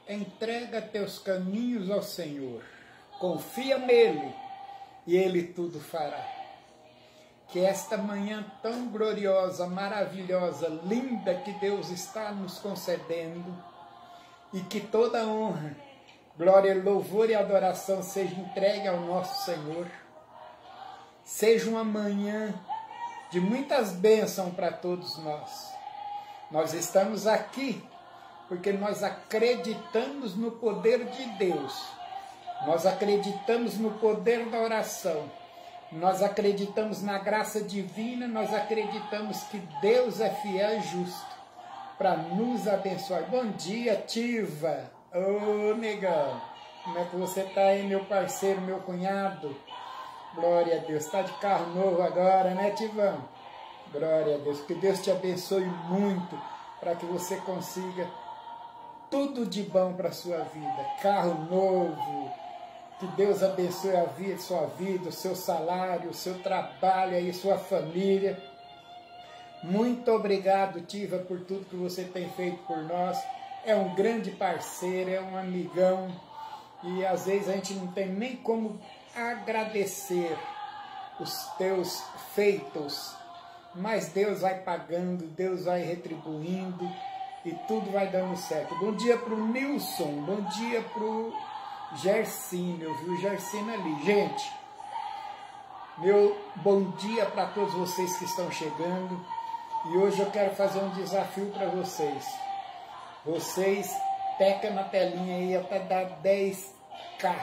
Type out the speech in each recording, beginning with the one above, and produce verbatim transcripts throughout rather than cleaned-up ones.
Entrega teus caminhos ao Senhor, confia nele e ele tudo fará. Que esta manhã tão gloriosa, maravilhosa, linda que Deus está nos concedendo e que toda honra, glória, louvor e adoração seja entregue ao nosso Senhor. Seja uma manhã de muitas bênçãos para todos nós. Nós estamos aqui porque nós acreditamos no poder de Deus. Nós acreditamos no poder da oração. Nós acreditamos na graça divina. Nós acreditamos que Deus é fiel e justo para nos abençoar. Bom dia, Tiva. Ô, negão. Como é que você está aí, meu parceiro, meu cunhado? Glória a Deus. Está de carro novo agora, né, Tivão? Glória a Deus. Que Deus te abençoe muito para que você consiga tudo de bom para a sua vida. Carro novo. Que Deus abençoe a vida, sua vida, o seu salário, o seu trabalho e sua família. Muito obrigado, Tiva, por tudo que você tem feito por nós. É um grande parceiro, é um amigão. E às vezes a gente não tem nem como agradecer os teus feitos. Mas Deus vai pagando, Deus vai retribuindo e tudo vai dando certo. Bom dia para o Nilson, bom dia para o Gersino, eu vi o Gersino ali. Gente, meu bom dia para todos vocês que estão chegando. E hoje eu quero fazer um desafio para vocês. Vocês tecam na telinha aí até dar dez K.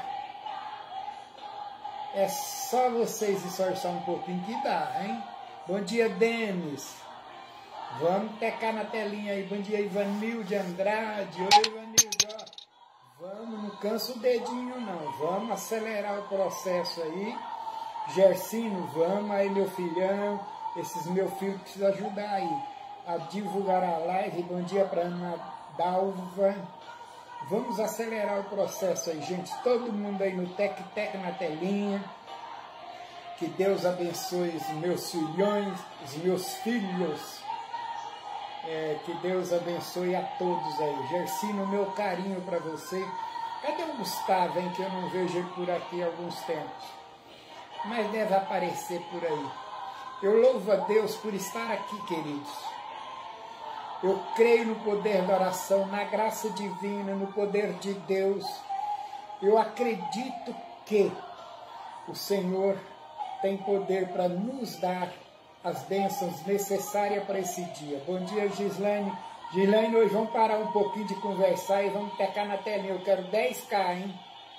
É só vocês esforçar um pouquinho que dá, hein? Bom dia, Denis. Vamos tecar na telinha aí. Bom dia, Ivanilde Andrade. Oi, Ivanilde. Ó, vamos, não cansa o dedinho, não. Vamos acelerar o processo aí. Gersino, vamos aí, meu filhão. Esses meus filhos precisam ajudar aí a divulgar a live. Bom dia para Ana Dalva. Vamos acelerar o processo aí, gente. Todo mundo aí no tec-tec na telinha. Que Deus abençoe os meus filhões, os meus filhos. É, que Deus abençoe a todos aí. Gersino, meu carinho para você. Cadê o Gustavo, hein, que eu não vejo ele por aqui há alguns tempos? Mas deve aparecer por aí. Eu louvo a Deus por estar aqui, queridos. Eu creio no poder da oração, na graça divina, no poder de Deus. Eu acredito que o Senhor tem poder para nos dar as bênçãos necessárias para esse dia. Bom dia, Gislaine. Gislaine, hoje vamos parar um pouquinho de conversar e vamos pecar na telinha. Eu quero dez K, hein?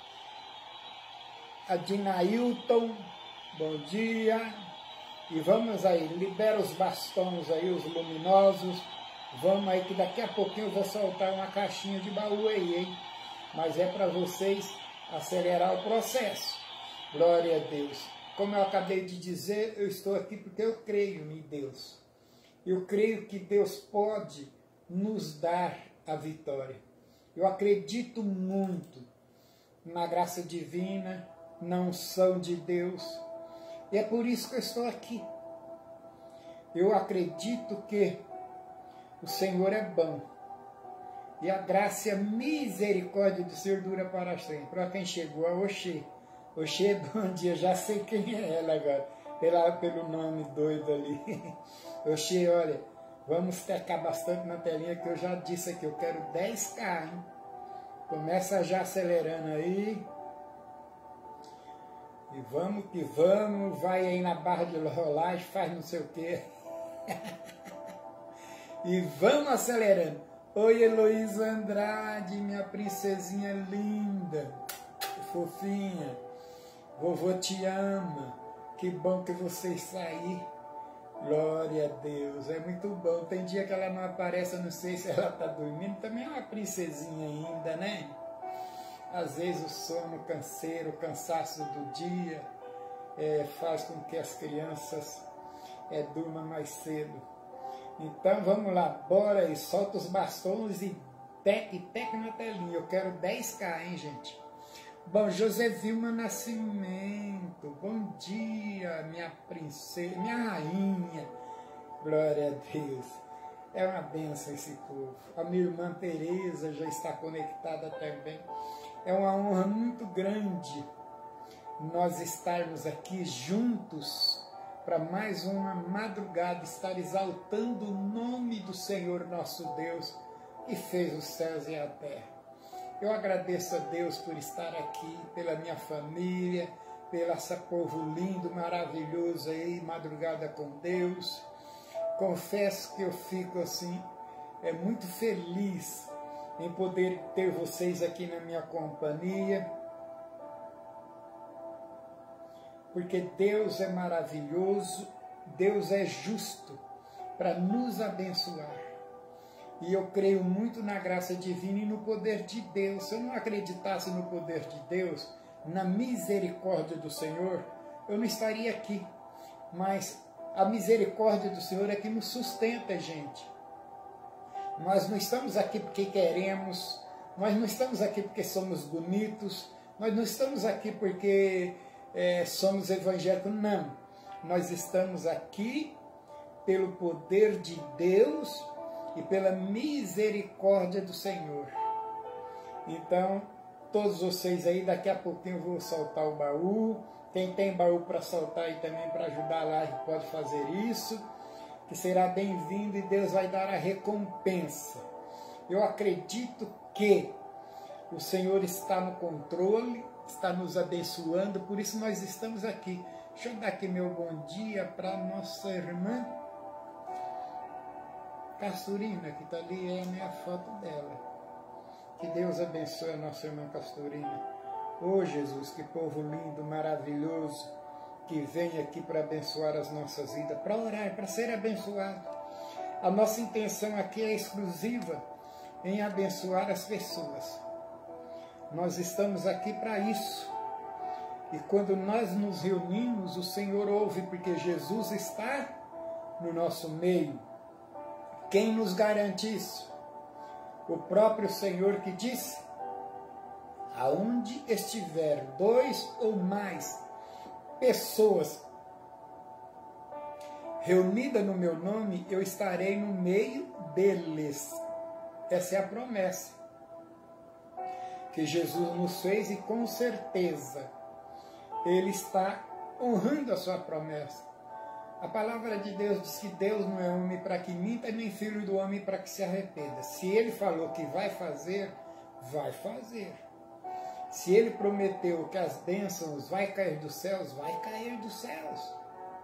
A Dinailton, bom dia. E vamos aí, libera os bastões aí, os luminosos. Vamos aí que daqui a pouquinho eu vou soltar uma caixinha de baú aí, hein? Mas é para vocês acelerar o processo. Glória a Deus. Como eu acabei de dizer, eu estou aqui porque eu creio em Deus. Eu creio que Deus pode nos dar a vitória. Eu acredito muito na graça divina, na unção de Deus. E é por isso que eu estou aqui. Eu acredito que o Senhor é bom. E a graça e a misericórdia do Senhor dura para sempre. Para quem chegou, a Oxê. Oxê, bom dia, já sei quem é ela agora, pela, pelo nome doido ali. Oxê, olha, vamos tecar bastante na telinha que eu já disse aqui, eu quero dez K, hein? Começa já acelerando aí. E vamos que vamos, vai aí na barra de rolagem, faz não sei o quê. E vamos acelerando. Oi, Heloísa Andrade, minha princesinha linda, fofinha. Vovô te ama, que bom que você está aí. Glória a Deus, é muito bom. Tem dia que ela não aparece, eu não sei se ela está dormindo. Também é uma princesinha ainda, né? Às vezes o sono, o canseiro, o cansaço do dia é, faz com que as crianças é, durmam mais cedo. Então vamos lá, bora aí, solta os bastões e tec, tec na telinha. Eu quero dez K, hein, gente? Bom, José Vilma Nascimento, bom dia, minha princesa, minha rainha, glória a Deus. É uma benção esse povo. A minha irmã Tereza já está conectada também. É uma honra muito grande nós estarmos aqui juntos para mais uma madrugada, estar exaltando o nome do Senhor nosso Deus, que fez os céus e a terra. Eu agradeço a Deus por estar aqui, pela minha família, pelo esse povo lindo, maravilhoso aí, madrugada com Deus. Confesso que eu fico assim, é muito feliz em poder ter vocês aqui na minha companhia, porque Deus é maravilhoso, Deus é justo para nos abençoar. E eu creio muito na graça divina e no poder de Deus. Se eu não acreditasse no poder de Deus, na misericórdia do Senhor, eu não estaria aqui. Mas a misericórdia do Senhor é que nos sustenta, gente. Nós não estamos aqui porque queremos, nós não estamos aqui porque somos bonitos, nós não estamos aqui porque é, somos evangélicos, não. Nós estamos aqui pelo poder de Deus e pela misericórdia do Senhor. Então, todos vocês aí, daqui a pouquinho eu vou soltar o baú. Quem tem baú para soltar e também para ajudar lá, pode fazer isso, que será bem-vindo e Deus vai dar a recompensa. Eu acredito que o Senhor está no controle, está nos abençoando, por isso nós estamos aqui. Deixa eu dar aqui meu bom dia para nossa irmã Casturina, que está ali, é a minha foto dela. Que Deus abençoe a nossa irmã Casturina. Oh Jesus, que povo lindo, maravilhoso, que vem aqui para abençoar as nossas vidas, para orar, para ser abençoado. A nossa intenção aqui é exclusiva em abençoar as pessoas. Nós estamos aqui para isso. E quando nós nos reunimos, o Senhor ouve, porque Jesus está no nosso meio. Quem nos garante isso? O próprio Senhor que disse: aonde estiver dois ou mais pessoas reunidas no meu nome, eu estarei no meio deles. Essa é a promessa que Jesus nos fez e com certeza Ele está honrando a sua promessa. A palavra de Deus diz que Deus não é homem para que minta, nem filho do homem para que se arrependa. Se Ele falou que vai fazer, vai fazer. Se Ele prometeu que as bênçãos vai cair dos céus, vai cair dos céus.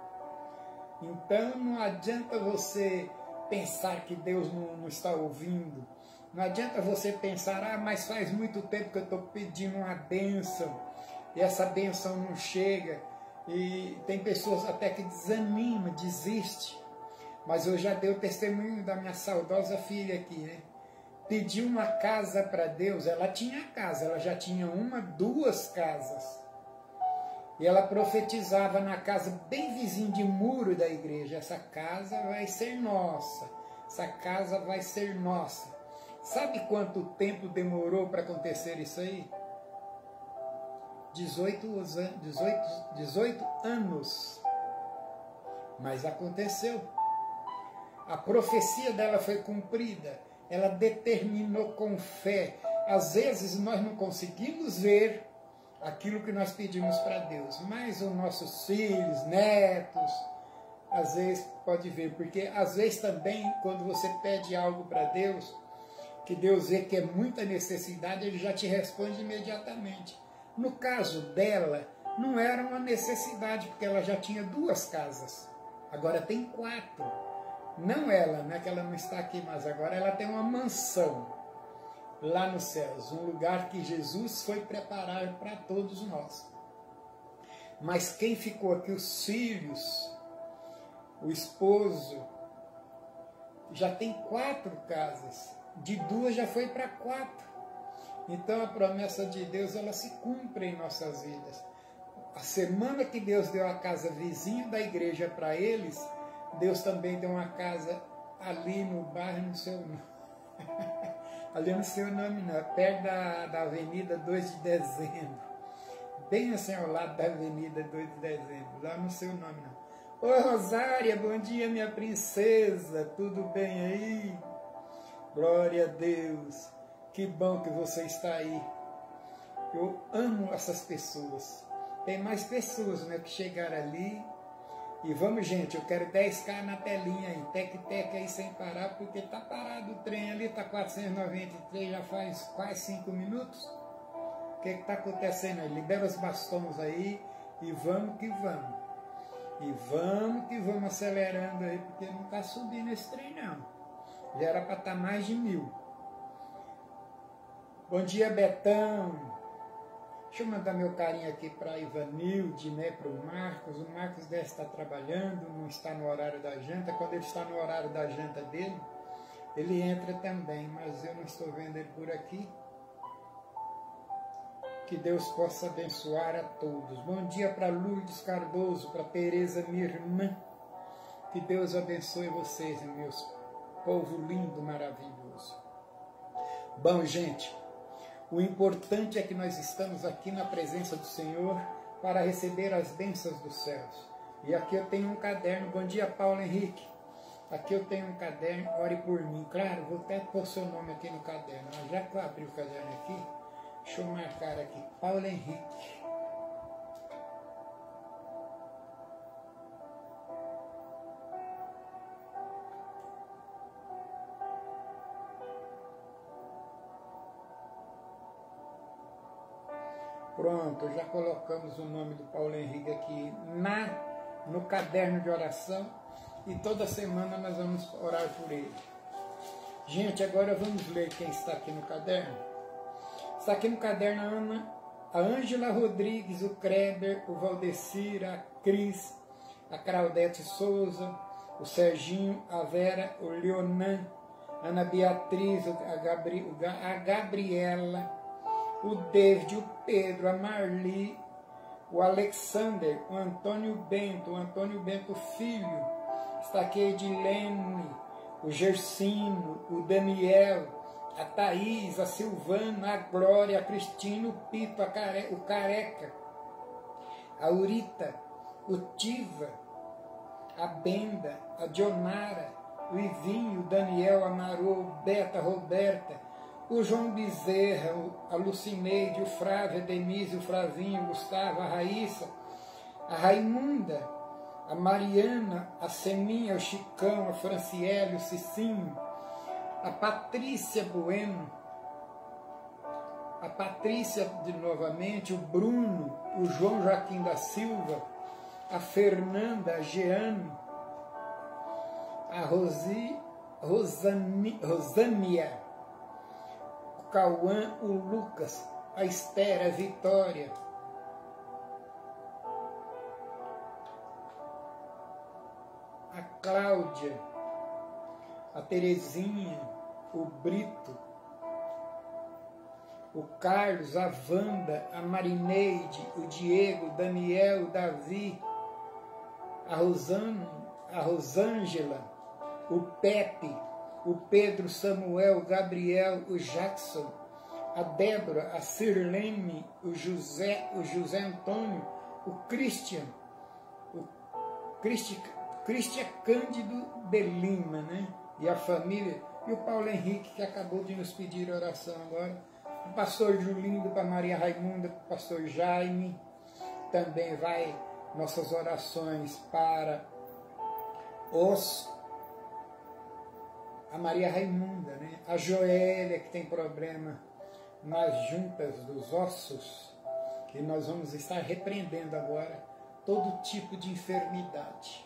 Então não adianta você pensar que Deus não, não está ouvindo. Não adianta você pensar, ah, mas faz muito tempo que eu estou pedindo uma bênção e essa bênção não chega. E tem pessoas até que desanimam, desistem. Mas eu já dei o testemunho da minha saudosa filha aqui, né? Pediu uma casa para Deus, ela tinha casa, ela já tinha uma, duas casas. E ela profetizava na casa bem vizinho de muro da igreja: essa casa vai ser nossa, essa casa vai ser nossa. Sabe quanto tempo demorou para acontecer isso aí? dezoito, dezoito, dezoito anos. Mas aconteceu. A profecia dela foi cumprida. Ela determinou com fé. Às vezes nós não conseguimos ver aquilo que nós pedimos para Deus, mas os nossos filhos, netos, às vezes pode ver, porque às vezes também quando você pede algo para Deus, que Deus vê que é muita necessidade, Ele já te responde imediatamente. No caso dela, não era uma necessidade, porque ela já tinha duas casas, agora tem quatro. Não ela, né, que ela não está aqui, mas agora ela tem uma mansão lá nos céus, um lugar que Jesus foi preparar para todos nós. Mas quem ficou aqui, os filhos, o esposo, já tem quatro casas, de duas já foi para quatro. Então a promessa de Deus, ela se cumpre em nossas vidas. A semana que Deus deu a casa vizinha da igreja para eles, Deus também deu uma casa ali no bairro, no seu nome. Ali no seu nome não, perto da, da Avenida dois de Dezembro. Bem assim ao lado da Avenida dois de Dezembro, lá no seu nome não. Oi, Rosária, bom dia, minha princesa. Tudo bem aí? Glória a Deus. Que bom que você está aí. Eu amo essas pessoas. Tem mais pessoas, né, que chegaram ali. E vamos, gente, eu quero dez K na telinha aí. Tec-tec aí sem parar, porque tá parado o trem ali, tá quatrocentos e noventa e três, já faz quase cinco minutos. O que que tá acontecendo aí? Libera os bastões aí e vamos que vamos. E vamos que vamos acelerando aí, porque não tá subindo esse trem não. Já era para estar mais de mil. Bom dia, Betão. Deixa eu mandar meu carinho aqui para a Ivanilde, né, para o Marcos. O Marcos deve estar trabalhando, não está no horário da janta. Quando ele está no horário da janta dele, ele entra também, mas eu não estou vendo ele por aqui. Que Deus possa abençoar a todos. Bom dia para Lourdes Cardoso, para Tereza, minha irmã. Que Deus abençoe vocês, meus povo lindo, maravilhoso. Bom, gente, o importante é que nós estamos aqui na presença do Senhor para receber as bênçãos dos céus. E aqui eu tenho um caderno. Bom dia, Paulo Henrique. Aqui eu tenho um caderno, ore por mim. Claro, vou até pôr seu nome aqui no caderno. Já que eu abri o caderno aqui, deixa eu marcar aqui, Paulo Henrique. Pronto, já colocamos o nome do Paulo Henrique aqui na, no caderno de oração e toda semana nós vamos orar por ele. Gente, agora vamos ler quem está aqui no caderno. Está aqui no caderno a Ana, a Ângela Rodrigues, o Kreber, o Valdecir, a Cris, a Claudete Souza, o Serginho, a Vera, o Leonan, a Ana Beatriz, a, Gabri, a Gabriela, o David, o Pedro, a Marli, o Alexander, o Antônio Bento, o Antônio Bento Filho, está aqui a Edilene, o Gersino, o Daniel, a Thaís, a Silvana, a Glória, a Cristina, o Pito, a Care, o Careca, a Urita, o Tiva, a Benda, a Dionara, o Ivinho, o Daniel, a Marô, o Beta, a Roberta, o João Bezerra, a Lucineide, o Frávio, a Denise, o Flavinho, o Gustavo, a Raíssa, a Raimunda, a Mariana, a Seminha, o Chicão, a Franciele, o Cicinho, a Patrícia Bueno, a Patrícia de novamente, o Bruno, o João Joaquim da Silva, a Fernanda, a Jeane, a Rosi, Rosani, Rosânia, Cauã, o Lucas, a Esther, a Vitória, a Cláudia, a Terezinha, o Brito, o Carlos, a Wanda, a Marineide, o Diego, o Daniel, o Davi, a Rosana, a Rosângela, o Pepe, o Pedro, Samuel, o Gabriel, o Jackson, a Débora, a Sirlene, o José, o José Antônio, o Christian, o Christian, Christian Cândido de Lima, né? E a família, e o Paulo Henrique, que acabou de nos pedir oração agora, o pastor Julindo, para Maria Raimunda, para o pastor Jaime, também vai nossas orações para os a Maria Raimunda, né? A Joélia, que tem problema nas juntas dos ossos, que nós vamos estar repreendendo agora todo tipo de enfermidade.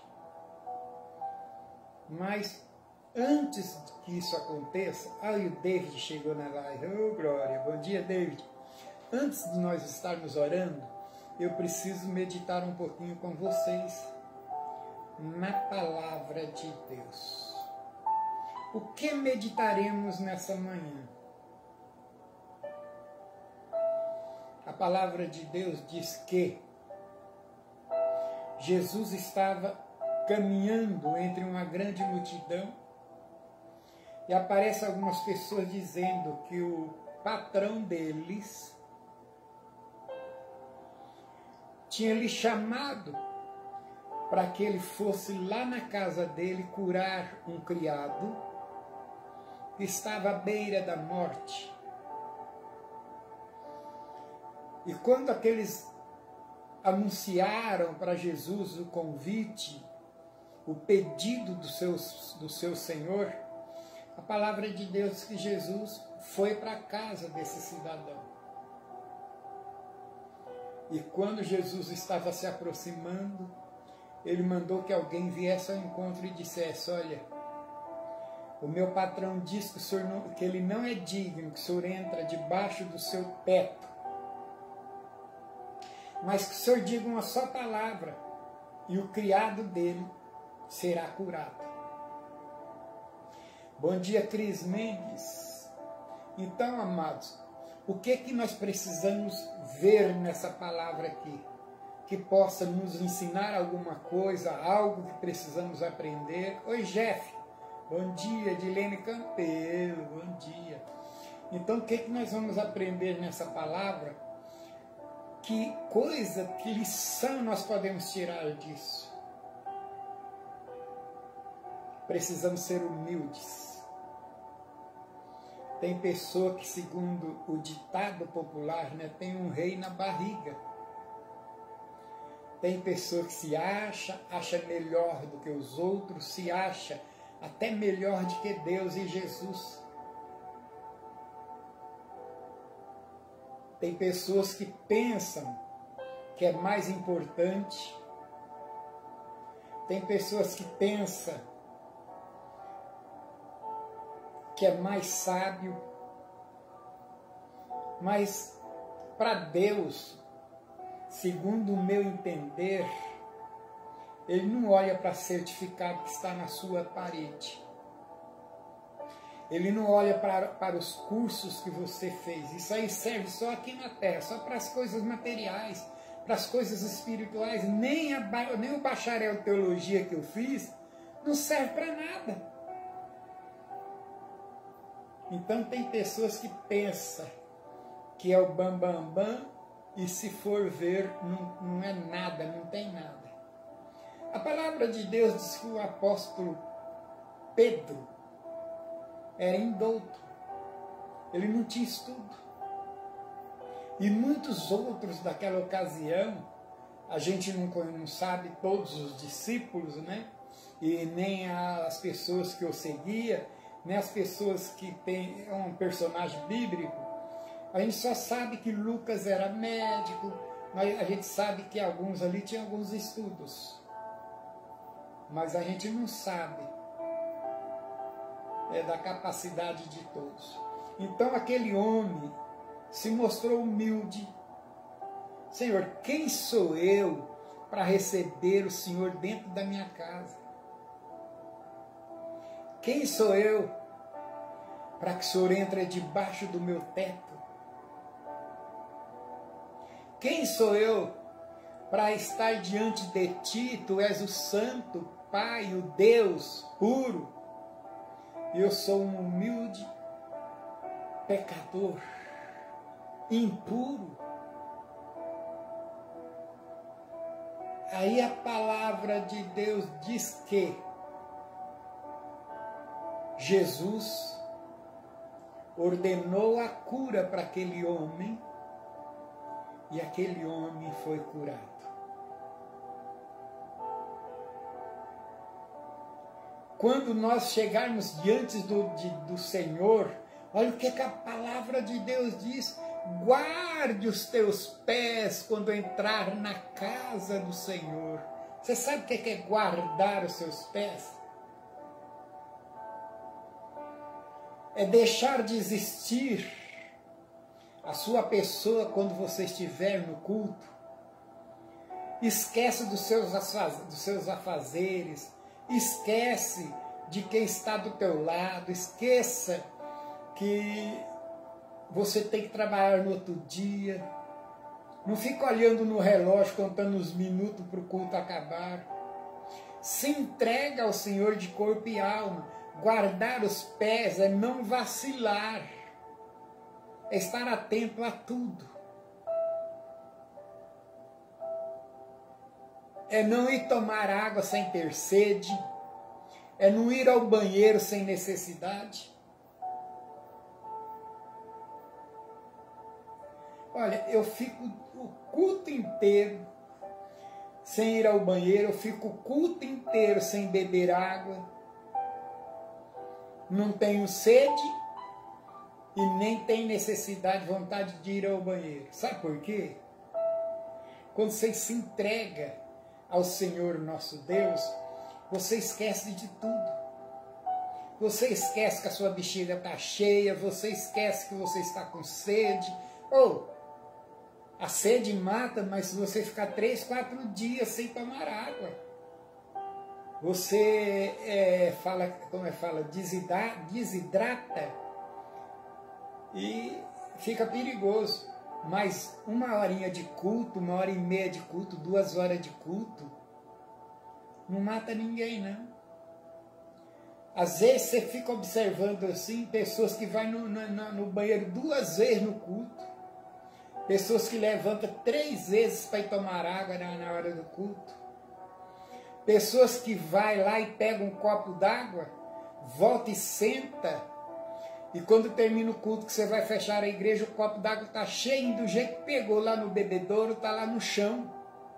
Mas antes que isso aconteça, aí o David chegou na live. Oh, glória! Bom dia, David! Antes de nós estarmos orando, eu preciso meditar um pouquinho com vocês na palavra de Deus. O que meditaremos nessa manhã? A palavra de Deus diz que Jesus estava caminhando entre uma grande multidão e aparecem algumas pessoas dizendo que o patrão deles tinha lhe chamado para que ele fosse lá na casa dele curar um criado que estava à beira da morte. E quando aqueles anunciaram para Jesus o convite, o pedido do seu, do seu Senhor, a palavra de Deus diz que Jesus foi para a casa desse cidadão. E quando Jesus estava se aproximando, ele mandou que alguém viesse ao encontro e dissesse: olha, o meu patrão diz que, o senhor não, que ele não é digno, que o senhor entra debaixo do seu teto, mas que o senhor diga uma só palavra e o criado dele será curado. Bom dia, Cris Mendes. Então, amados, o que que nós precisamos ver nessa palavra aqui? Que possa nos ensinar alguma coisa, algo que precisamos aprender. Oi, Jeff. Bom dia, Edilene Campelo. Bom dia. Então, o que que nós vamos aprender nessa palavra? Que coisa, que lição nós podemos tirar disso? Precisamos ser humildes. Tem pessoa que, segundo o ditado popular, né, tem um rei na barriga. Tem pessoa que se acha, acha melhor do que os outros, se acha até melhor do que Deus e Jesus. Tem pessoas que pensam que é mais importante. Tem pessoas que pensam que é mais sábio. Mas para Deus, segundo o meu entender, Ele não olha para certificado que está na sua parede. Ele não olha para, para os cursos que você fez. Isso aí serve só aqui na terra, só para as coisas materiais, para as coisas espirituais. Nem, a, nem o bacharel de teologia que eu fiz não serve para nada. Então tem pessoas que pensam que é o bambambam bam, bam, e se for ver, não, não é nada, não tem nada. A palavra de Deus diz que o apóstolo Pedro era indouto, ele não tinha estudo. E muitos outros daquela ocasião, a gente não, não sabe todos os discípulos, né? E nem as pessoas que eu seguia, nem as pessoas que tem é um personagem bíblico. A gente só sabe que Lucas era médico, mas a gente sabe que alguns ali tinham alguns estudos. Mas a gente não sabe é, da capacidade de todos. Então aquele homem se mostrou humilde. Senhor, quem sou eu para receber o Senhor dentro da minha casa? Quem sou eu para que o Senhor entre debaixo do meu teto? Quem sou eu para estar diante de Ti? Tu és o Santo Pai, o Deus puro. E eu sou um humilde pecador, impuro. Aí a palavra de Deus diz que Jesus ordenou a cura para aquele homem e aquele homem foi curado. Quando nós chegarmos diante do, de, do Senhor, olha o que, que a palavra de Deus diz: guarde os teus pés quando entrar na casa do Senhor. Você sabe o que, que é guardar os seus pés? É deixar de existir a sua pessoa quando você estiver no culto. Esquece dos seus, dos seus afazeres, esquece de quem está do teu lado, esqueça que você tem que trabalhar no outro dia. Não fica olhando no relógio, contando os minutos para o culto acabar. Se entrega ao Senhor de corpo e alma. Guardar os pés é não vacilar, é estar atento a tudo. é não ir tomar água sem ter sede, é não ir ao banheiro sem necessidade. Olha, eu fico o culto inteiro sem ir ao banheiro, eu fico o culto inteiro sem beber água, não tenho sede e nem tenho necessidade, vontade de ir ao banheiro. Sabe por quê? Quando você se entrega ao Senhor nosso Deus, você esquece de tudo. Você esquece que a sua bexiga está cheia, você esquece que você está com sede. Ou, a sede mata, mas se você ficar três, quatro dias sem tomar água, você é, fala, como é que fala, desidrata, desidrata e fica perigoso. Mas uma horinha de culto, uma hora e meia de culto, duas horas de culto, não mata ninguém, não. Às vezes você fica observando assim, pessoas que vão no, no, no banheiro duas vezes no culto, pessoas que levantam três vezes para ir tomar água na, na hora do culto, pessoas que vai lá e pegam um copo d'água, volta e senta, e quando termina o culto que você vai fechar a igreja, o copo d'água está cheio, do jeito que pegou lá no bebedouro, está lá no chão.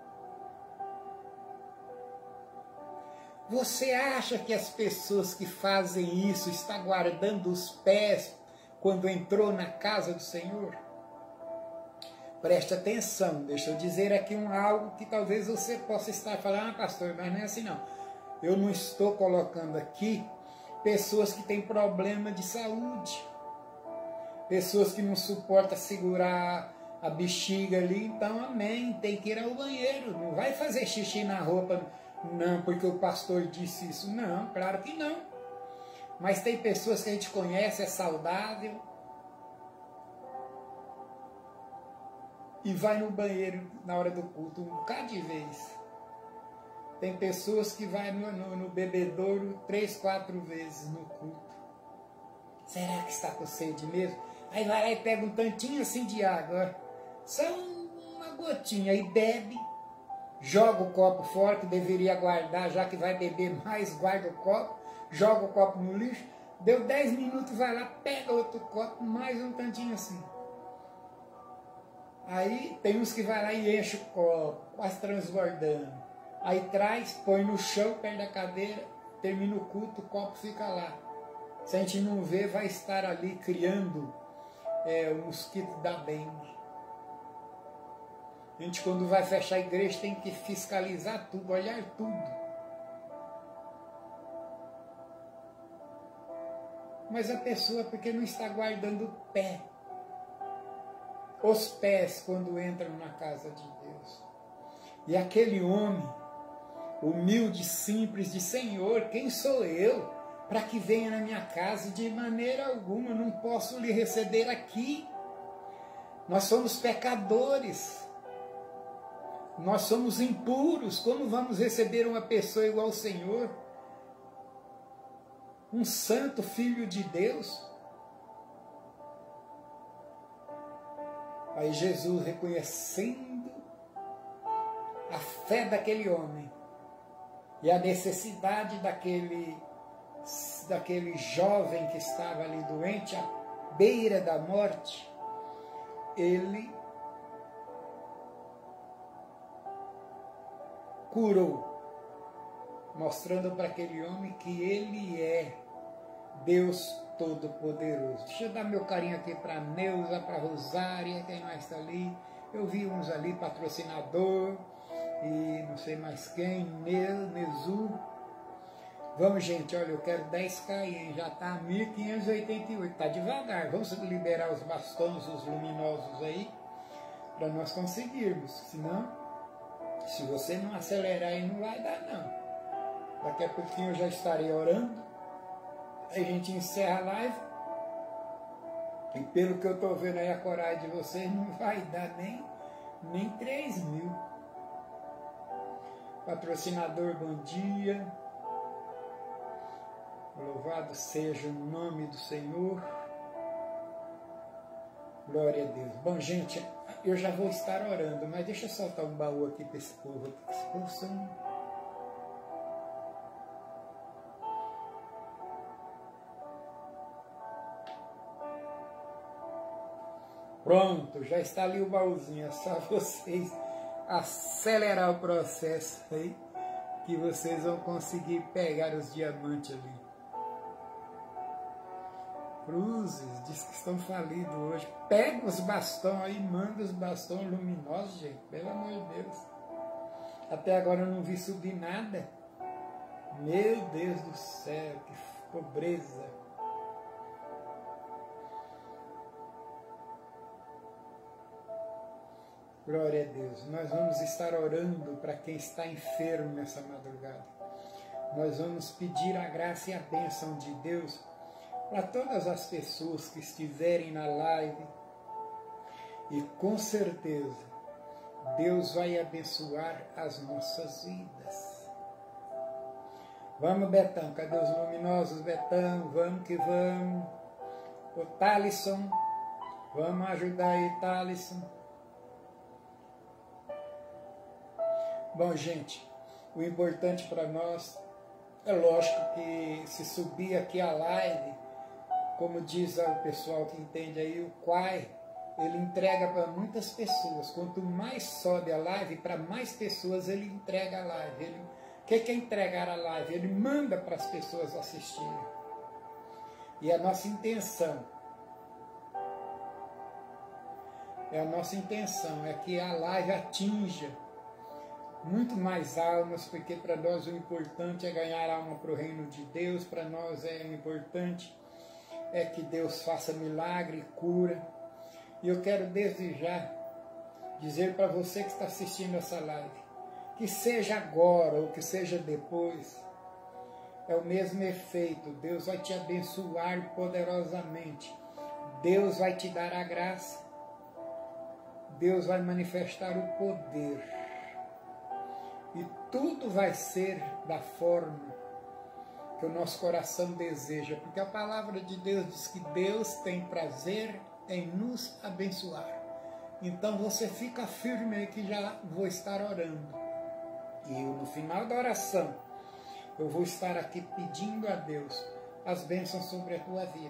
Você acha que as pessoas que fazem isso estão guardando os pés quando entrou na casa do Senhor? Preste atenção, deixa eu dizer aqui um algo que talvez você possa estar falando, ah, pastor, mas não é assim não. Eu não estou colocando aqui pessoas que têm problema de saúde, pessoas que não suportam segurar a bexiga ali, então amém, tem que ir ao banheiro, não vai fazer xixi na roupa, não, porque o pastor disse isso, não, claro que não. Mas tem pessoas que a gente conhece, é saudável, e vai no banheiro na hora do culto um bocado de vez. Tem pessoas que vai no, no, no bebedouro três, quatro vezes no culto. Será que está com sede mesmo? Aí vai lá e pega um tantinho assim de água, só uma gotinha, e bebe, joga o copo fora, que deveria guardar, já que vai beber mais, guarda o copo, joga o copo no lixo, deu dez minutos, vai lá, pega outro copo, mais um tantinho assim. Aí tem uns que vai lá e enche o copo, quase transbordando. Aí traz, põe no chão, perto da cadeira, termina o culto, o copo fica lá. Se a gente não vê, vai estar ali criando é, o mosquito da dengue. A gente, quando vai fechar a igreja, tem que fiscalizar tudo, olhar tudo. Mas a pessoa, porque não está guardando o pé, os pés, quando entram na casa de Deus. E aquele homem, humilde, simples, de Senhor, quem sou eu para que venha na minha casa? De maneira alguma, não posso lhe receber aqui. Nós somos pecadores, nós somos impuros, como vamos receber uma pessoa igual ao Senhor? Um santo filho de Deus? Aí Jesus, reconhecendo a fé daquele homem e a necessidade daquele, daquele jovem que estava ali doente, à beira da morte, ele curou, mostrando para aquele homem que ele é Deus Todo-Poderoso. Deixa eu dar meu carinho aqui para a Neuza, para a Rosária, quem mais está ali. Eu vi uns ali, patrocinador, e não sei mais quem, Nezu. Vamos, gente, olha, eu quero dez K, hein? Já está mil quinhentos e oitenta e oito, está devagar. Vamos liberar os bastões, os luminosos aí, para nós conseguirmos. Senão, se você não acelerar aí, não vai dar, não. Daqui a pouquinho eu já estarei orando. Aí a gente encerra a live. E pelo que eu estou vendo aí, a coragem de vocês não vai dar nem, nem três mil. Patrocinador, bom dia. Louvado seja o nome do Senhor. Glória a Deus. Bom, gente, eu já vou estar orando, mas deixa eu soltar um baú aqui para esse povo. Esse povo são... Pronto, já está ali o baúzinho. É só vocês acelerar o processo aí, que vocês vão conseguir pegar os diamantes ali. Cruzes, diz que estão falidos hoje. Pega os bastões aí, manda os bastões luminosos, gente. Pelo amor de Deus. Até agora eu não vi subir nada. Meu Deus do céu, que pobreza. Glória a Deus. Nós vamos estar orando para quem está enfermo nessa madrugada. Nós vamos pedir a graça e a bênção de Deus para todas as pessoas que estiverem na live, e com certeza Deus vai abençoar as nossas vidas. Vamos, Betão, cadê os luminosos, Betão? Vamos que vamos. O Thalisson, vamos ajudar aí, Thalisson. Bom, gente, o importante para nós é lógico que se subir aqui a live, como diz o pessoal que entende aí, o Quai, ele entrega para muitas pessoas. Quanto mais sobe a live, para mais pessoas ele entrega a live. Ele, o que é entregar a live? Ele manda para as pessoas assistirem. E a nossa intenção, é a nossa intenção é que a live atinja muito mais almas, porque para nós o importante é ganhar alma para o reino de Deus. Para nós é importante é que Deus faça milagre, cura. E eu quero desde já dizer para você que está assistindo essa live, que seja agora ou que seja depois, é o mesmo efeito. Deus vai te abençoar poderosamente. Deus vai te dar a graça. Deus vai manifestar o poder. E tudo vai ser da forma que o nosso coração deseja, porque a palavra de Deus diz que Deus tem prazer em nos abençoar. Então você fica firme aí que já vou estar orando. E eu, no final da oração, eu vou estar aqui pedindo a Deus as bênçãos sobre a tua vida.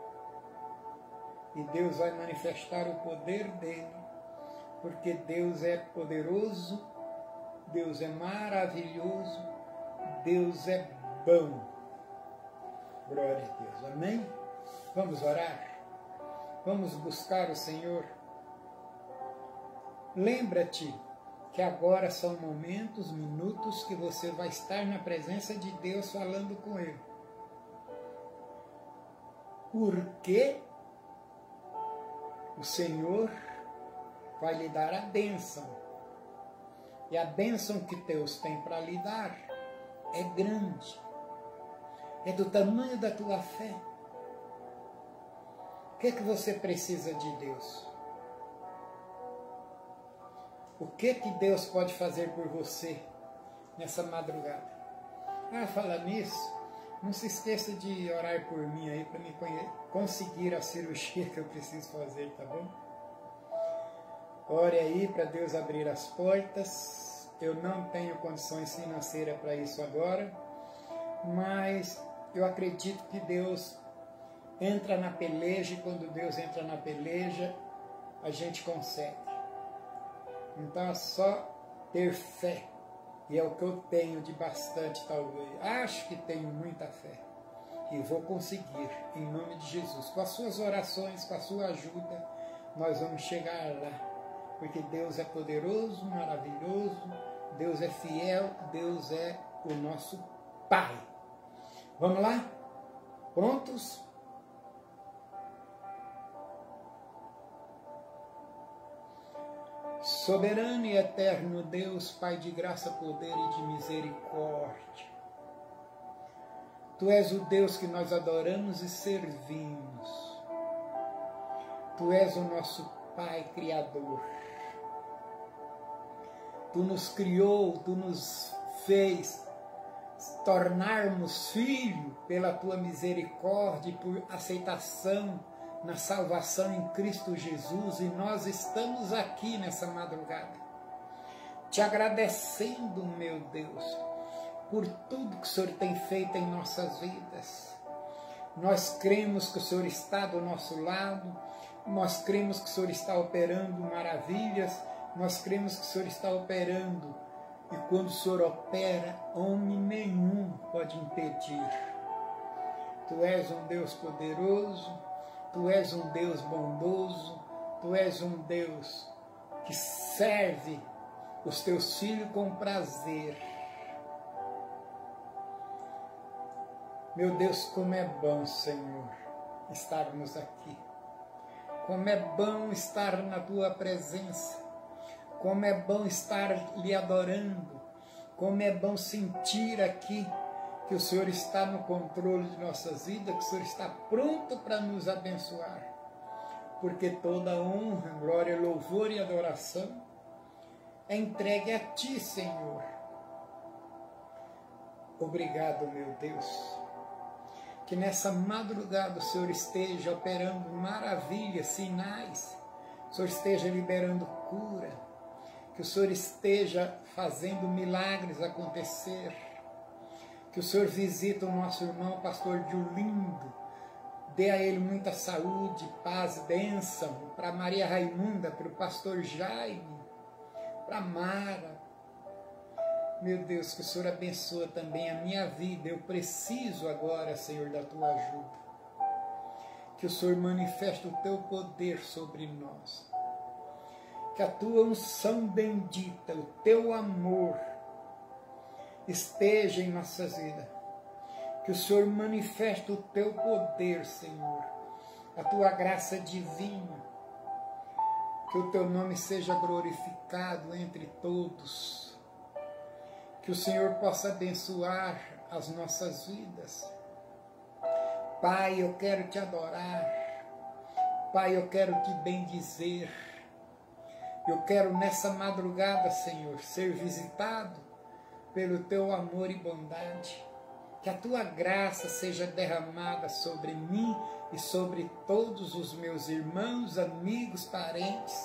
E Deus vai manifestar o poder dele, porque Deus é poderoso, Deus é maravilhoso, Deus é bom. Glória a Deus. Amém? Vamos orar? Vamos buscar o Senhor? Lembra-te que agora são momentos, minutos que você vai estar na presença de Deus falando com Ele. Porque o Senhor vai lhe dar a bênção. E a bênção que Deus tem para lhe dar é grande. É do tamanho da tua fé. O que é que você precisa de Deus? O que que Deus pode fazer por você nessa madrugada? Ah, fala nisso, não se esqueça de orar por mim aí para me conseguir a cirurgia que eu preciso fazer, tá bom? Ore aí para Deus abrir as portas. Eu não tenho condições financeiras para isso agora, mas eu acredito que Deus entra na peleja, e quando Deus entra na peleja, a gente consegue. Então é só ter fé, e é o que eu tenho de bastante talvez. Acho que tenho muita fé, e vou conseguir, em nome de Jesus. Com as suas orações, com a sua ajuda, nós vamos chegar lá, porque Deus é poderoso, maravilhoso, Deus é fiel, Deus é o nosso Pai. Vamos lá? Prontos? Soberano e eterno Deus, Pai de graça, poder e de misericórdia. Tu és o Deus que nós adoramos e servimos. Tu és o nosso Pai Criador. Tu nos criou, Tu nos fez tornarmos filho pela Tua misericórdia e por aceitação na salvação em Cristo Jesus, e nós estamos aqui nessa madrugada, te agradecendo, meu Deus, por tudo que o Senhor tem feito em nossas vidas. Nós cremos que o Senhor está do nosso lado, nós cremos que o Senhor está operando maravilhas, nós cremos que o Senhor está operando, e quando o Senhor opera, homem nenhum pode impedir. Tu és um Deus poderoso, Tu és um Deus bondoso, Tu és um Deus que serve os Teus filhos com prazer. Meu Deus, como é bom, Senhor, estarmos aqui. Como é bom estar na Tua presença. Como é bom estar lhe adorando. Como é bom sentir aqui que o Senhor está no controle de nossas vidas, que o Senhor está pronto para nos abençoar. Porque toda honra, glória, louvor e adoração é entregue a Ti, Senhor. Obrigado, meu Deus. Que nessa madrugada o Senhor esteja operando maravilhas, sinais, o Senhor esteja liberando cura, que o Senhor esteja fazendo milagres acontecer, que o Senhor visite o nosso irmão pastor Julindo, dê a ele muita saúde, paz, bênção, para Maria Raimunda, para o pastor Jaime, para Mara. Meu Deus, que o Senhor abençoe também a minha vida. Eu preciso agora, Senhor, da Tua ajuda. Que o Senhor manifeste o Teu poder sobre nós. Que a Tua unção bendita, o Teu amor, esteja em nossas vidas. Que o Senhor manifeste o Teu poder, Senhor. A Tua graça divina. Que o Teu nome seja glorificado entre todos. Que o Senhor possa abençoar as nossas vidas. Pai, eu quero Te adorar. Pai, eu quero Te bendizer. Eu quero nessa madrugada, Senhor, ser visitado pelo Teu amor e bondade. Que a Tua graça seja derramada sobre mim e sobre todos os meus irmãos, amigos, parentes.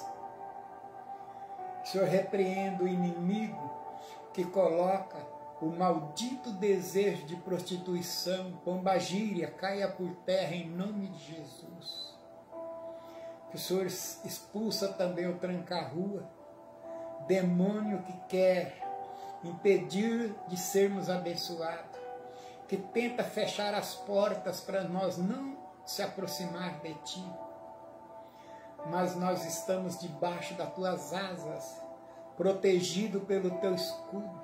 Senhor, repreenda o inimigo que coloca o maldito desejo de prostituição, pombagíria, caia por terra em nome de Jesus. Que o Senhor expulsa também o tranca-rua, demônio que quer impedir de sermos abençoados, que tenta fechar as portas para nós não se aproximar de Ti. Mas nós estamos debaixo das Tuas asas, protegido pelo Teu escudo.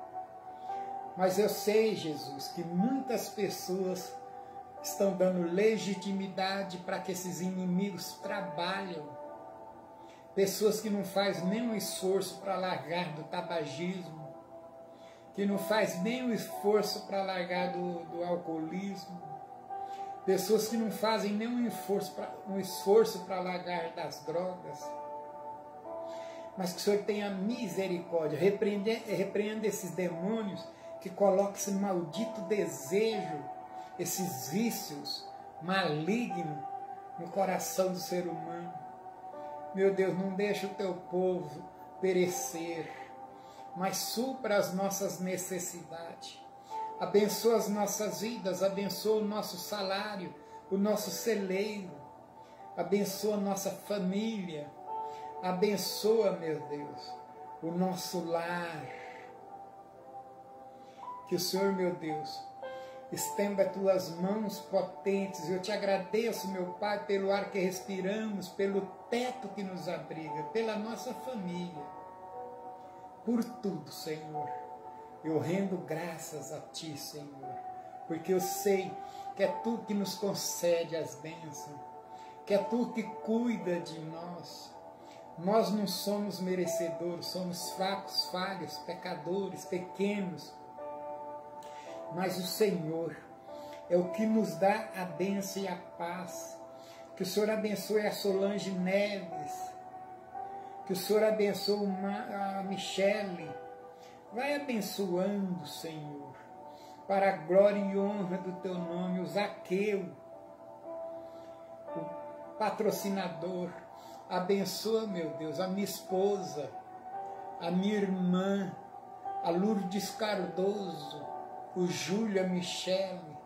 Mas eu sei, Jesus, que muitas pessoas estão dando legitimidade para que esses inimigos trabalhem. Pessoas que não fazem nenhum esforço para largar do tabagismo, que não fazem nenhum esforço para largar do, do alcoolismo, pessoas que não fazem nenhum esforço para um esforço para largar das drogas. Mas que o Senhor tenha misericórdia, repreenda, repreenda esses demônios que colocam esse maldito desejo, esses vícios malignos no coração do ser humano. Meu Deus, não deixa o Teu povo perecer, mas supra as nossas necessidades. Abençoa as nossas vidas, abençoa o nosso salário, o nosso celeiro, abençoa a nossa família. Abençoa, meu Deus, o nosso lar. Que o Senhor, meu Deus, estenda as Tuas mãos potentes. Eu Te agradeço, meu Pai, pelo ar que respiramos, pelo teto que nos abriga, pela nossa família. Por tudo, Senhor. Eu rendo graças a Ti, Senhor, porque eu sei que é Tu que nos concede as bênçãos, que é Tu que cuida de nós. Nós não somos merecedores, somos fracos, falhos, pecadores, pequenos. Mas o Senhor é o que nos dá a bênção e a paz. Que o Senhor abençoe a Solange Neves. Que o Senhor abençoe a Michele. Vai abençoando, Senhor, para a glória e honra do Teu nome, o Zaqueu, patrocinador. Abençoa, meu Deus, a minha esposa, a minha irmã, a Lourdes Cardoso, o Júlio, a Michele.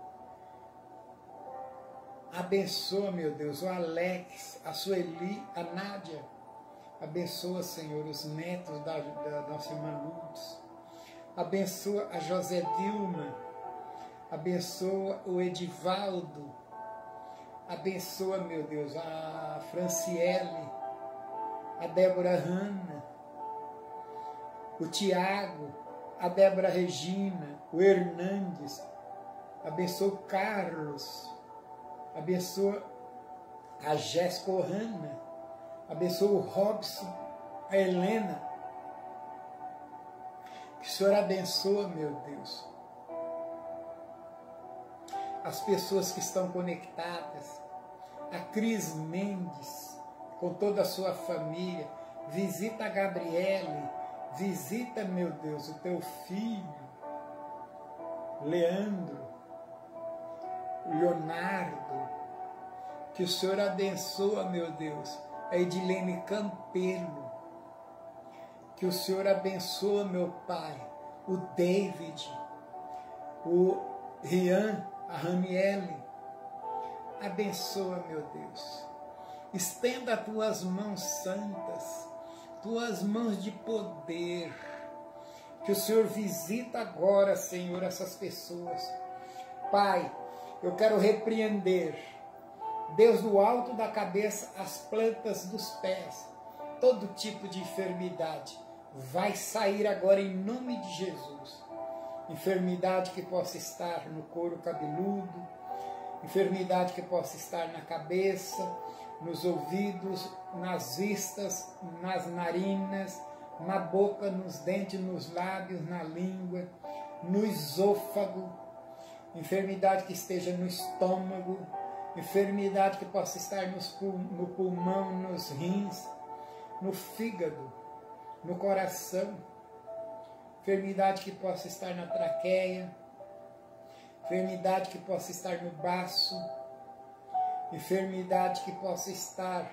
Abençoa, meu Deus, o Alex, a Sueli, a Nádia. Abençoa, Senhor, os netos da, da nossa irmã Lourdes. Abençoa a José Dilma. Abençoa o Edivaldo. Abençoa, meu Deus, a Franciele, a Débora Hanna, o Tiago, a Débora Regina, o Hernandes. Abençoa o Carlos. Abençoa a Jéssica Hanna. Abençoa o Robson, a Helena. Que o Senhor abençoa, meu Deus, as pessoas que estão conectadas. A Cris Mendes, com toda a sua família. Visita a Gabriele. Visita, meu Deus, o teu filho, Leandro, Leonardo. Que o Senhor abençoa, meu Deus, a Edilene Campelo. Que o Senhor abençoa, meu Pai, o David, o Rian, a Ramiele. Abençoa, meu Deus. Estenda as tuas mãos santas, tuas mãos de poder. Que o Senhor visita agora, Senhor, essas pessoas. Pai, eu quero repreender, Deus, do alto da cabeça, as plantas dos pés, todo tipo de enfermidade vai sair agora em nome de Jesus. Enfermidade que possa estar no couro cabeludo, enfermidade que possa estar na cabeça, nos ouvidos, nas vistas, nas narinas, na boca, nos dentes, nos lábios, na língua, no esôfago, enfermidade que esteja no estômago, enfermidade que possa estar nos, no pulmão, nos rins, no fígado, no coração, enfermidade que possa estar na traqueia, enfermidade que possa estar no baço, enfermidade que possa estar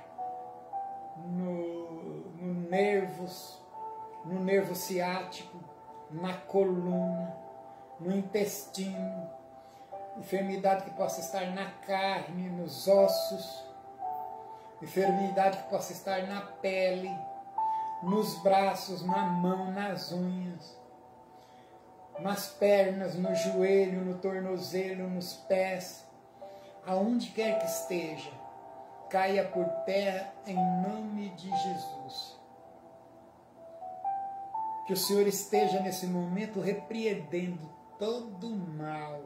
no, no nervos, no nervo ciático, na coluna, no intestino, enfermidade que possa estar na carne, nos ossos, enfermidade que possa estar na pele, nos braços, na mão, nas unhas, nas pernas, no joelho, no tornozelo, nos pés, aonde quer que esteja, caia por terra em nome de Jesus. Que o Senhor esteja nesse momento repreendendo todo o mal.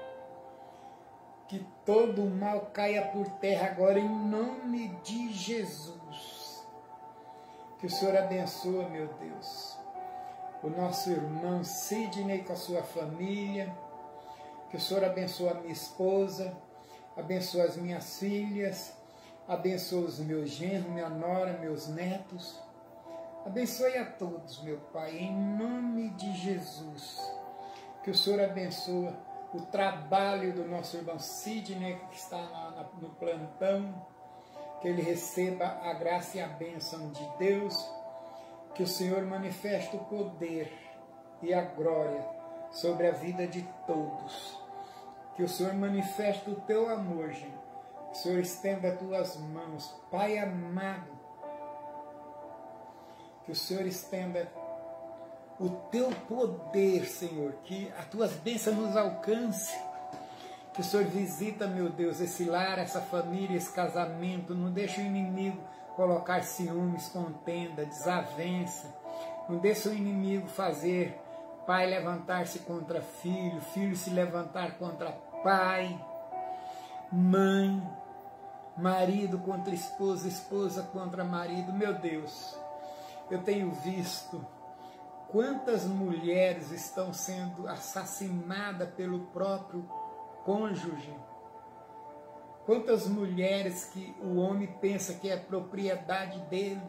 Que todo o mal caia por terra agora em nome de Jesus. Que o Senhor abençoe, meu Deus, o nosso irmão Sidney com a sua família. Que o Senhor abençoe a minha esposa, abençoe as minhas filhas, abençoe os meus genros, minha nora, meus netos. Abençoe a todos, meu Pai, em nome de Jesus. Que o Senhor abençoe o trabalho do nosso irmão Sidney, que está na, na, no plantão. Que ele receba a graça e a bênção de Deus. Que o Senhor manifeste o poder e a glória sobre a vida de todos. Que o Senhor manifeste o teu amor, gente. Que o Senhor estenda as tuas mãos, Pai amado. Que o Senhor estenda o teu poder, Senhor. Que as tuas bênçãos nos alcancem. Que o Senhor visita, meu Deus, esse lar, essa família, esse casamento. Não deixe o inimigo colocar ciúmes, contenda, desavença. Não deixe o inimigo fazer pai levantar-se contra filho, filho se levantar contra pai, mãe, marido contra esposa, esposa contra marido. Meu Deus, eu tenho visto quantas mulheres estão sendo assassinadas pelo próprio cônjuge. Quantas mulheres que o homem pensa que é propriedade dele.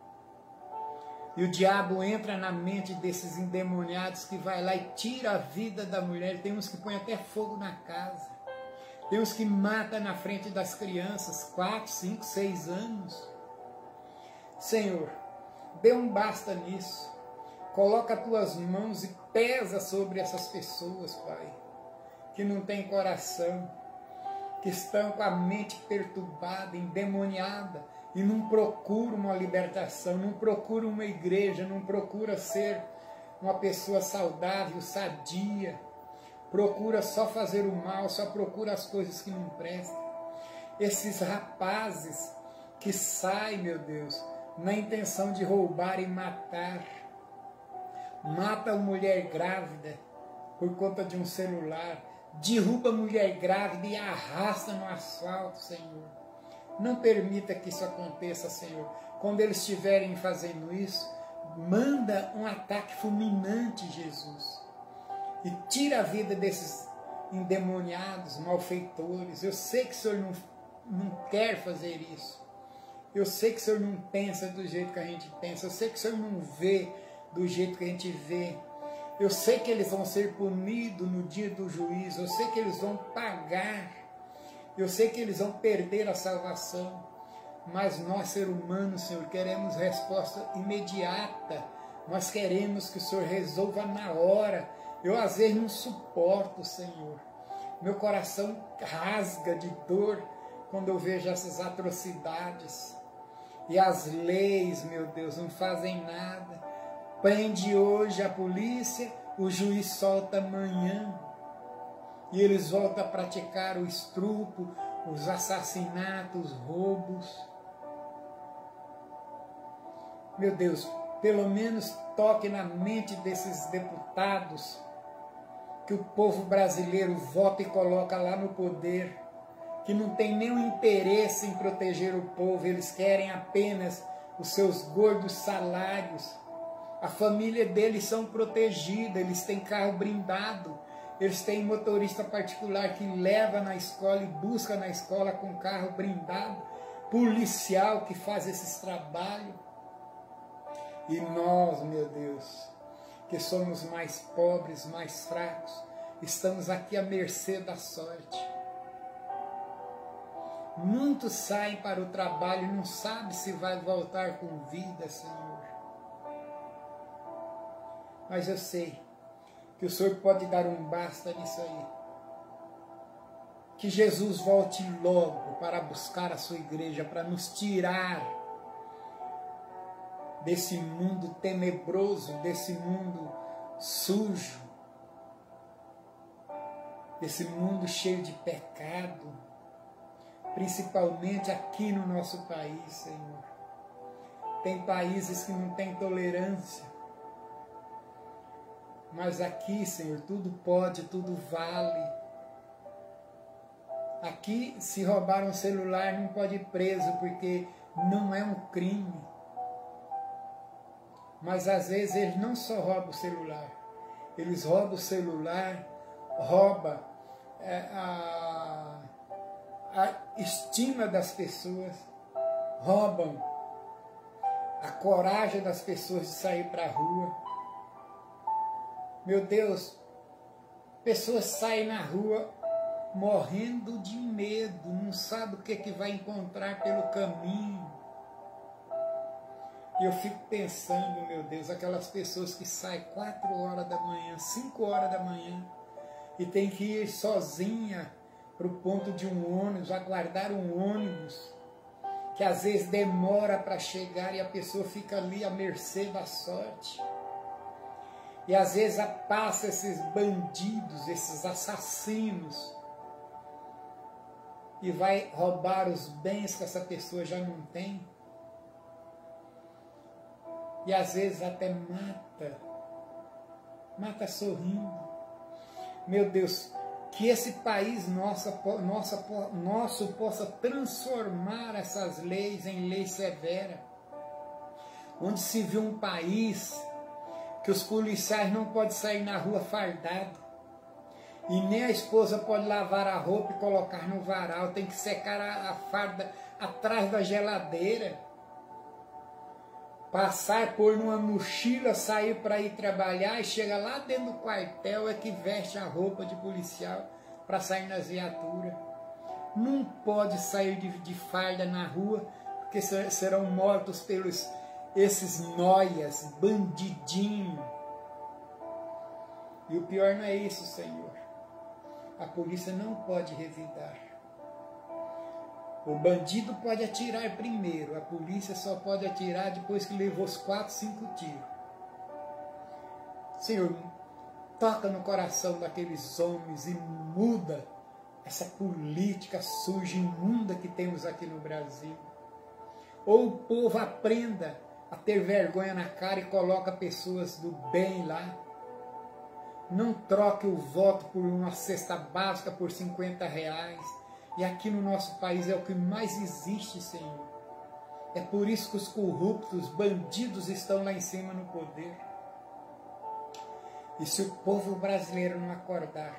E o diabo entra na mente desses endemoniados que vai lá e tira a vida da mulher. Tem uns que põem até fogo na casa. Tem os que matam na frente das crianças, quatro, cinco, seis anos. Senhor, dê um basta nisso. Coloca as tuas mãos e pesa sobre essas pessoas, Pai, que não têm coração, que estão com a mente perturbada, endemoniada, e não procuram uma libertação, não procuram uma igreja, não procura ser uma pessoa saudável, sadia, procura só fazer o mal, só procura as coisas que não prestam. Esses rapazes que saem, meu Deus, na intenção de roubar e matar, mata a mulher grávida por conta de um celular, derruba a mulher grávida e arrasta no asfalto, Senhor. Não permita que isso aconteça, Senhor. Quando eles estiverem fazendo isso, manda um ataque fulminante, Jesus, e tira a vida desses endemoniados, malfeitores. Eu sei que o Senhor não, não quer fazer isso. Eu sei que o Senhor não pensa do jeito que a gente pensa. Eu sei que o Senhor não vê do jeito que a gente vê. Eu sei que eles vão ser punidos no dia do juízo. Eu sei que eles vão pagar. Eu sei que eles vão perder a salvação. Mas nós, ser humanos, Senhor, queremos resposta imediata. Nós queremos que o Senhor resolva na hora. Eu, às vezes, não suporto, Senhor. Meu coração rasga de dor quando eu vejo essas atrocidades. E as leis, meu Deus, não fazem nada. Prende hoje a polícia, o juiz solta amanhã. E eles voltam a praticar o estupro, os assassinatos, os roubos. Meu Deus, pelo menos toque na mente desses deputados que o povo brasileiro vota e coloca lá no poder, que não tem nenhum interesse em proteger o povo, eles querem apenas os seus gordos salários. A família deles são protegidas, eles têm carro blindado, eles têm motorista particular que leva na escola e busca na escola com carro blindado, policial que faz esses trabalhos. E nós, meu Deus, que somos mais pobres, mais fracos, estamos aqui à mercê da sorte. Muitos saem para o trabalho e não sabem se vai voltar com vida, Senhor. Mas eu sei que o Senhor pode dar um basta nisso aí. Que Jesus volte logo para buscar a sua igreja, para nos tirar desse mundo tenebroso, desse mundo sujo, desse mundo cheio de pecado, principalmente aqui no nosso país, Senhor. Tem países que não têm tolerância, mas aqui, Senhor, tudo pode, tudo vale. Aqui, se roubar um celular, não pode ir preso, porque não é um crime. Mas às vezes eles não só roubam o celular, eles roubam o celular, roubam é, a, a estima das pessoas, roubam a coragem das pessoas de sair para a rua. Meu Deus, pessoas saem na rua morrendo de medo, não sabe o que, que vai encontrar pelo caminho. E eu fico pensando, meu Deus, aquelas pessoas que saem quatro horas da manhã, cinco horas da manhã, e tem que ir sozinha para o ponto de um ônibus, aguardar um ônibus, que às vezes demora para chegar e a pessoa fica ali à mercê da sorte. E às vezes passa esses bandidos, esses assassinos, e vai roubar os bens que essa pessoa já não tem. E às vezes até mata, mata sorrindo. Meu Deus, que esse país nosso, nossa, nosso possa transformar essas leis em leis severas, onde se vê um país que os policiais não podem sair na rua fardado, e nem a esposa pode lavar a roupa e colocar no varal, tem que secar a, a farda atrás da geladeira, passar, pôr numa mochila, sair para ir trabalhar e chega lá dentro do quartel é que veste a roupa de policial para sair nas viaturas. não pode sair de, de farda na rua, porque serão mortos pelos esses noias, bandidinhos. E o pior não é isso, Senhor. A polícia não pode revidar. O bandido pode atirar primeiro, a polícia só pode atirar depois que levou os quatro, cinco tiros. Senhor, toca no coração daqueles homens e muda essa política suja, imunda que temos aqui no Brasil. Ou o povo aprenda a ter vergonha na cara e coloca pessoas do bem lá. Não troque o voto por uma cesta básica por cinquenta reais. E aqui no nosso país é o que mais existe, Senhor. É por isso que os corruptos, bandidos estão lá em cima no poder. E se o povo brasileiro não acordar,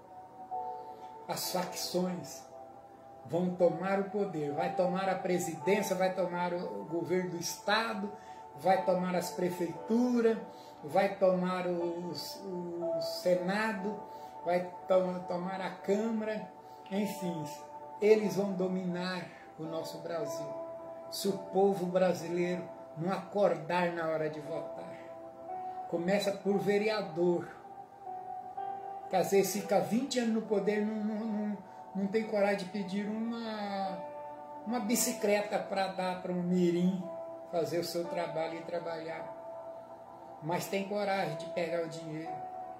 as facções vão tomar o poder, vai tomar a presidência, vai tomar o governo do Estado, vai tomar as prefeituras, vai tomar o, o Senado, vai to, tomar a Câmara, enfim, eles vão dominar o nosso Brasil. Se o povo brasileiro não acordar na hora de votar, começa por vereador, que às vezes fica vinte anos no poder, não, não, não, não tem coragem de pedir uma, uma bicicleta para dar para um mirim fazer o seu trabalho e trabalhar. Mas tem coragem de pegar o dinheiro.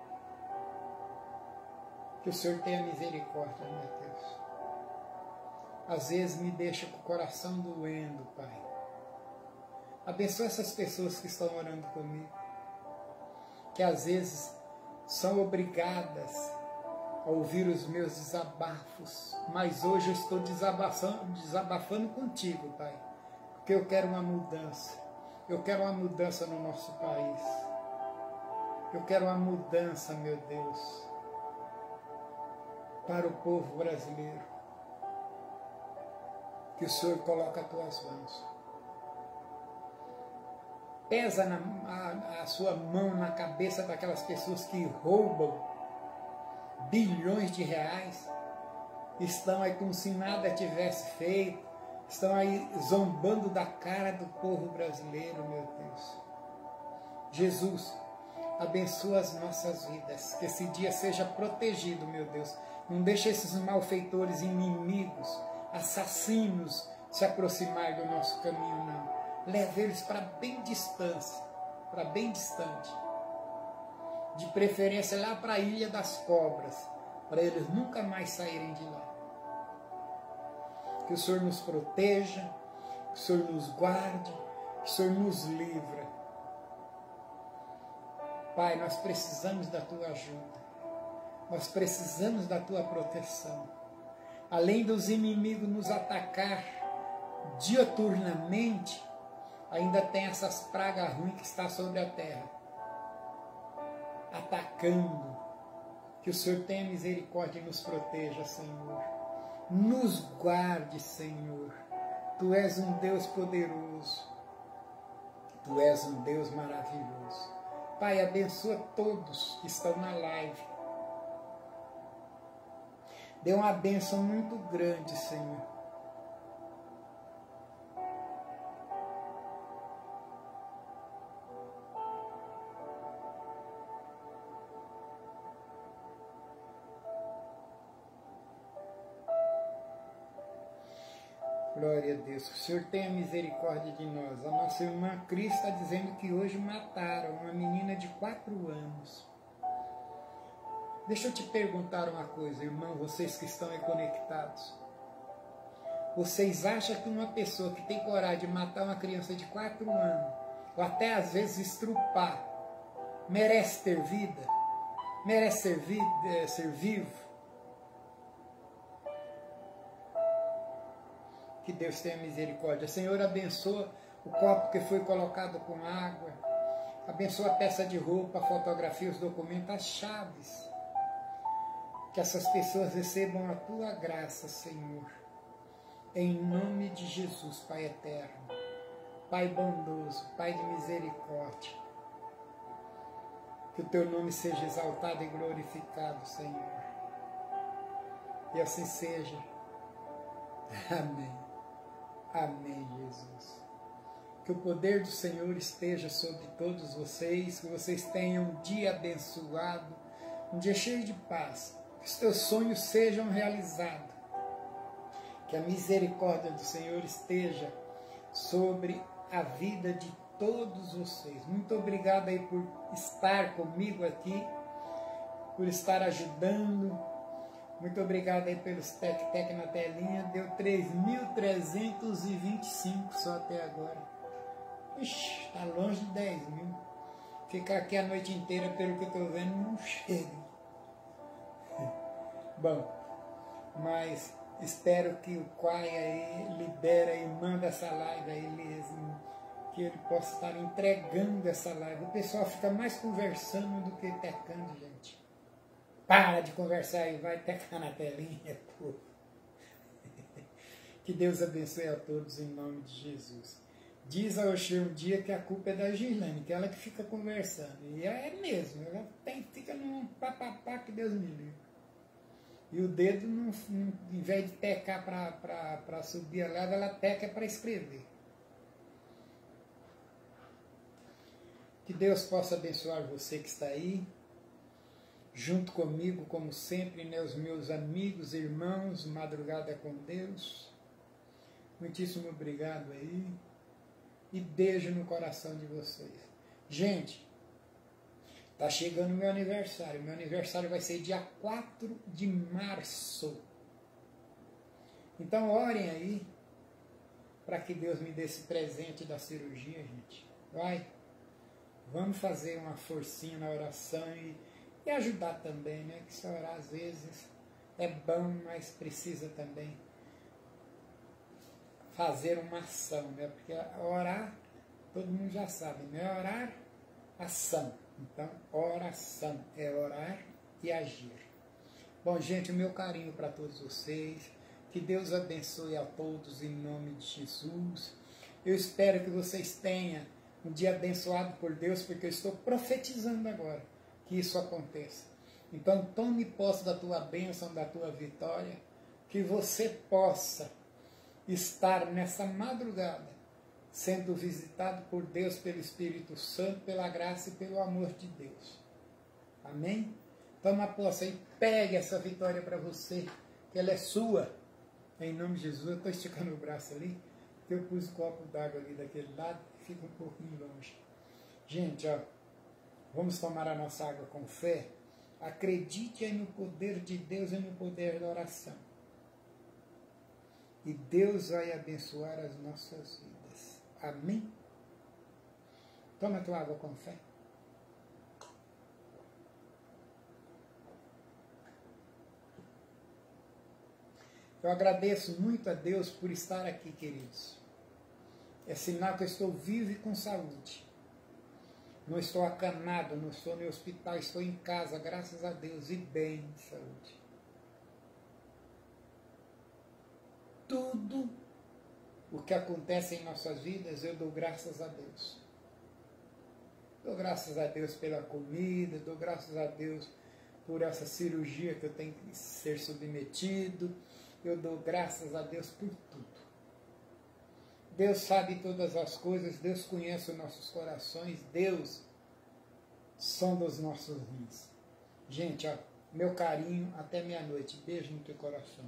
Que o Senhor tenha misericórdia, meu Deus. Às vezes me deixa com o coração doendo, Pai. Abençoa essas pessoas que estão orando comigo, que às vezes são obrigadas a ouvir os meus desabafos, mas hoje eu estou desabafando, desabafando contigo, Pai, porque eu quero uma mudança. Eu quero uma mudança no nosso país. Eu quero uma mudança, meu Deus, para o povo brasileiro. Que o Senhor coloque as tuas mãos. Pesa na, a, a sua mão na cabeça daquelas pessoas que roubam bilhões de reais, estão aí como se nada tivesse feito, estão aí zombando da cara do povo brasileiro, meu Deus. Jesus, abençoa as nossas vidas, que esse dia seja protegido, meu Deus. Não deixe esses malfeitores, inimigos, assassinos se aproximar do nosso caminho, não. Leve eles para bem distância, para bem distante. De preferência lá para a Ilha das Cobras, para eles nunca mais saírem de lá. Que o Senhor nos proteja, que o Senhor nos guarde, que o Senhor nos livre. Pai, nós precisamos da Tua ajuda, nós precisamos da Tua proteção. Além dos inimigos nos atacar diuturnamente, ainda tem essas pragas ruins que estão sobre a terra, atacando. Que o Senhor tenha misericórdia e nos proteja, Senhor. Nos guarde, Senhor. Tu és um Deus poderoso. Tu és um Deus maravilhoso. Pai, abençoa todos que estão na live. Dê uma bênção muito grande, Senhor. Glória a Deus. Que o Senhor tenha misericórdia de nós. A nossa irmã Cris está dizendo que hoje mataram uma menina de quatro anos. Deixa eu te perguntar uma coisa, irmão, vocês que estão aí conectados. Vocês acham que uma pessoa que tem coragem de matar uma criança de quatro anos, ou até às vezes estrupar, merece ter vida? Merece ser, vi ser vivo? Que Deus tenha misericórdia. Senhor, abençoa o copo que foi colocado com água. Abençoa a peça de roupa, a fotografia, os documentos, as chaves. Que essas pessoas recebam a Tua graça, Senhor. Em nome de Jesus, Pai eterno. Pai bondoso, Pai de misericórdia. Que o Teu nome seja exaltado e glorificado, Senhor. E assim seja. Amém. Amém, Jesus. Que o poder do Senhor esteja sobre todos vocês, que vocês tenham um dia abençoado, um dia cheio de paz, que os teus sonhos sejam realizados, que a misericórdia do Senhor esteja sobre a vida de todos vocês. Muito obrigado aí por estar comigo aqui, por estar ajudando. Muito obrigado aí pelos tec-tec na telinha. Deu três mil trezentos e vinte e cinco só até agora. Ixi, está longe de dez mil. Ficar aqui a noite inteira, pelo que eu estou vendo, não chega. Bom, mas espero que o Quai aí libera e manda essa live aí mesmo, que ele possa estar entregando essa live. O pessoal fica mais conversando do que tecando, gente. Para de conversar e vai tecar na telinha, pô. Que Deus abençoe a todos em nome de Jesus. Diz a Oxê um dia que a culpa é da Girlane, que ela que fica conversando. E é mesmo, ela tem, fica num papapá que Deus me livre. E o dedo, não, não, em vez de tecar para subir a leva, ela teca para escrever. Que Deus possa abençoar você que está aí, junto comigo, como sempre, né, os meus amigos, irmãos, Madrugada com Deus. Muitíssimo obrigado aí. E beijo no coração de vocês. Gente, tá chegando o meu aniversário. Meu aniversário vai ser dia quatro de março. Então orem aí para que Deus me dê esse presente da cirurgia, gente. Vai. Vamos fazer uma forcinha na oração e, e ajudar também, né? Que só orar às vezes é bom, mas precisa também fazer uma ação, né? Porque orar, todo mundo já sabe, não é orar, ação. Então, oração é orar e agir. Bom, gente, o meu carinho para todos vocês. Que Deus abençoe a todos em nome de Jesus. Eu espero que vocês tenham um dia abençoado por Deus, porque eu estou profetizando agora que isso aconteça. Então, tome posse da tua bênção, da tua vitória, que você possa estar nessa madrugada sendo visitado por Deus, pelo Espírito Santo, pela graça e pelo amor de Deus. Amém? Toma posse aí, pegue essa vitória para você, que ela é sua. Em nome de Jesus, eu estou esticando o braço ali, porque eu pus o copo d'água ali daquele lado, fica um pouquinho longe. Gente, ó, vamos tomar a nossa água com fé. Acredite aí no poder de Deus e no poder da oração. E Deus vai abençoar as nossas vidas. Amém? Toma a tua água com fé. Eu agradeço muito a Deus por estar aqui, queridos. É sinal que eu estou vivo e com saúde. Não estou acamado, não estou no hospital, estou em casa, graças a Deus, e bem de saúde. Tudo o que acontece em nossas vidas, eu dou graças a Deus. Dou graças a Deus pela comida, dou graças a Deus por essa cirurgia que eu tenho que ser submetido. Eu dou graças a Deus por tudo. Deus sabe todas as coisas, Deus conhece os nossos corações, Deus sonda os nossos rins. Gente, ó, meu carinho, até meia-noite. Beijo no teu coração.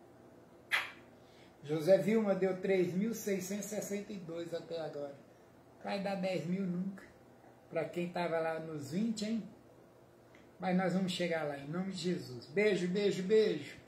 José Vilma deu três mil seiscentos e sessenta e dois até agora. Vai dar dez mil nunca. Para quem estava lá nos vinte, hein? Mas nós vamos chegar lá, em nome de Jesus. Beijo, beijo, beijo.